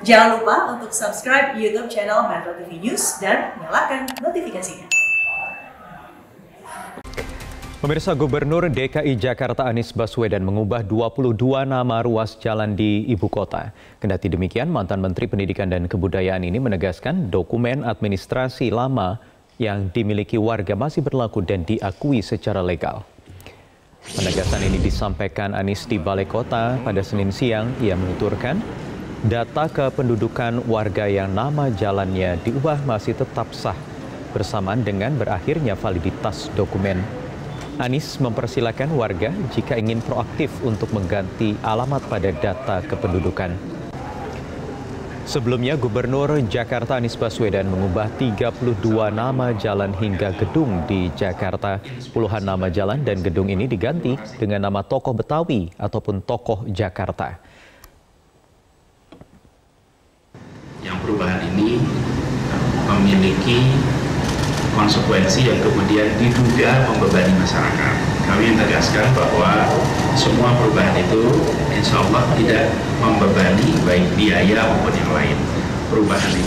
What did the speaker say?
Jangan lupa untuk subscribe YouTube channel Metro TV News dan nyalakan notifikasinya. Pemirsa, Gubernur DKI Jakarta Anies Baswedan mengubah 22 nama ruas jalan di ibu kota. Kendati demikian, mantan Menteri Pendidikan dan Kebudayaan ini menegaskan dokumen administrasi lama yang dimiliki warga masih berlaku dan diakui secara legal. Penegasan ini disampaikan Anies di Balai Kota pada Senin siang. Ia menuturkan data kependudukan warga yang nama jalannya diubah masih tetap sah bersamaan dengan berakhirnya validitas dokumen. Anies mempersilahkan warga jika ingin proaktif untuk mengganti alamat pada data kependudukan. Sebelumnya, Gubernur Jakarta Anies Baswedan mengubah 32 nama jalan hingga gedung di Jakarta. Puluhan nama jalan dan gedung ini diganti dengan nama tokoh Betawi ataupun tokoh Jakarta. Yang perubahan ini memiliki konsekuensi yang kemudian diduga membebani masyarakat. Kami menegaskan bahwa semua perubahan itu insya Allah tidak membebani baik biaya maupun yang lain. Perubahan